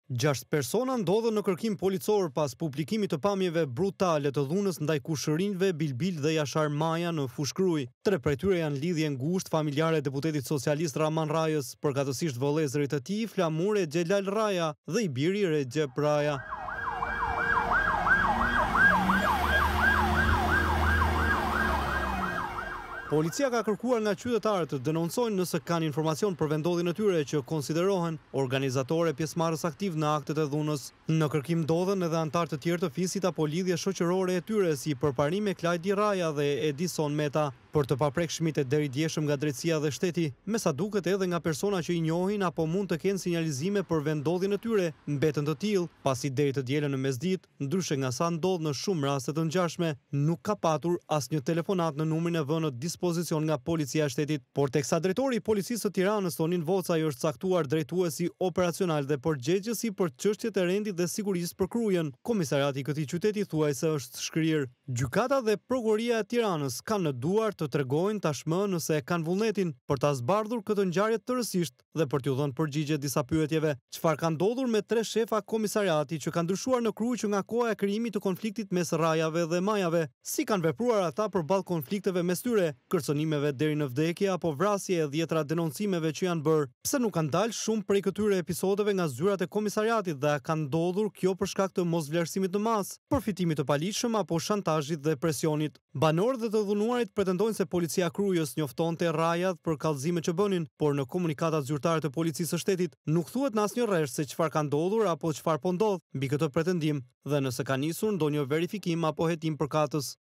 6 persona ndodhen në kërkim policor pas publikimit të pamjeve brutale të dhunës ndaj kushërinjve Bilbil dhe Jashar Maja në Fushkruj. 3 prej tyre janë lidhje ngushtë familjare e deputetit socialist Raman Rajës, përkatësisht vëllezërit e tij Flamur e Xhelal Raja dhe i biri Recep Raja. Policia ka kërkuar nga qytetarët të denoncojnë nëse kanë informacion për vendodhjen e tyre që konsiderohen organizatore pjesëmarrës aktiv në aktet e dhunës. Në kërkim ndodhen edhe anëtar të tjerë të fisit apo lidhje shoqërore e tyre si përparim me Klajdi Raja dhe Edison Meta. Për të paprekshmit e deri djeshëm nga drejtësia dhe shteti, me sa duket edhe nga persona që i njohin apo mund të kenë sinjalizime për vendodhjen e tyre, mbetën të tillë, pasi deri të dielën në mesditë, ndryshe nga sa ndodh në shumë raste të ngjashme, nuk ka patur asnjë telefonat në numrin e vënë në dispozicion nga policia e shtetit. Por teksa drejtori i policisë së Tiranës Tonin Vocaj është caktuar drejtuesi operacional dhe përgjegjësi për çështjet e rendit dhe sigurisë për Krujën, komisariati i këtij qyteti thuajse është shkrirë. Gjykata dhe prokuroria e Tiranës kanë në duar të tregojnë tashmë nëse e kanë vullnetin për ta zbardhur këtë ngjarje tërësisht dhe për t'u dhënë përgjigje disa pyetjeve. Çfarë ka ndodhur me 3 shefa komisariati që kanë ndryshuar në Krujë që nga koha e krijimit të konfliktit mes Rajave dhe Majave? Si kanë vepruar ata përballë konflikteve mes tyre, kërcënimeve deri në vdekje apo vrasje e dhjetra denoncimeve që janë bërë? Pse nuk kanë dalë shumë prej këtyre episodeve nga zyrat e komisariatit dhe ka ndodhur kjo për shkak të mosvlerësimit të mas, përfitimit të paligjshëm apo shantazhit dhe presionit? Banorët dhe të dhunuarit pretendojnë se policia e Krujës njoftonte Rajat për kallëzimet që bënin, por në komunikatat zyrtare të policisë së shtetit nuk thuhet në asnjë rresht se çfarë ka ndodhur apo çfarë po ndodh mbi këtë pretendim dhe nëse ka nisur ndonjë verifikim apo hetim përkatës.